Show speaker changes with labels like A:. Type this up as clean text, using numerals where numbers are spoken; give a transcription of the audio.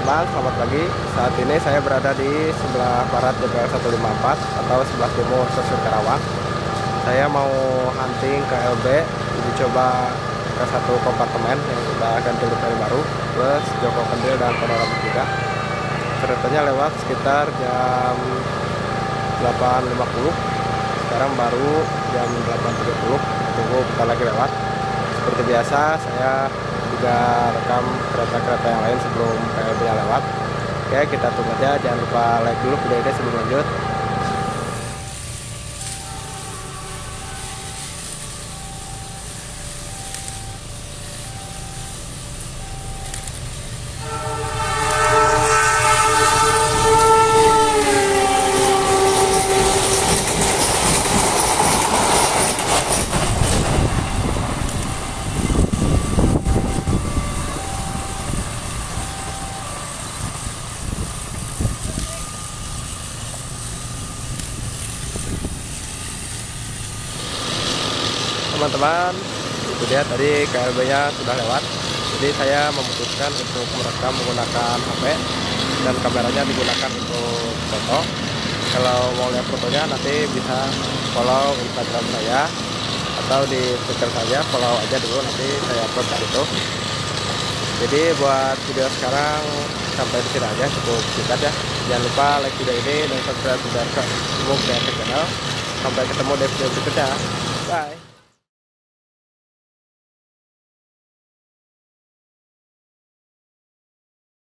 A: teman-teman, selamat pagi. Saat ini saya berada di sebelah barat DPR 154 atau sebelah timur Stasiun Karawang. Saya mau hunting KLB, uji coba ke satu kompartemen yang sudah ganti livery baru, plus joko kendil dan panorama juga. Keretanya lewat sekitar jam 8.50. Sekarang baru jam 8.30. Tunggu bentar lagi lewat. Seperti biasa, saya juga rekam kereta-kereta yang lain sebelum KLB-nya lewat. Oke, kita tunggu aja. Jangan lupa like dulu video ini sebelum lanjut. Teman-teman, itu dia tadi KLB-nya sudah lewat. Jadi saya memutuskan untuk merekam menggunakan HP dan kameranya digunakan untuk foto. Kalau mau lihat fotonya nanti bisa follow Instagram saya atau di Twitter saja, follow aja dulu, nanti saya upload dari itu. Jadi buat video sekarang sampai di sini aja, cukup singkat ya. Jangan lupa like video ini dan subscribe dan ke channel. Sampai ketemu di video berikutnya. Bye.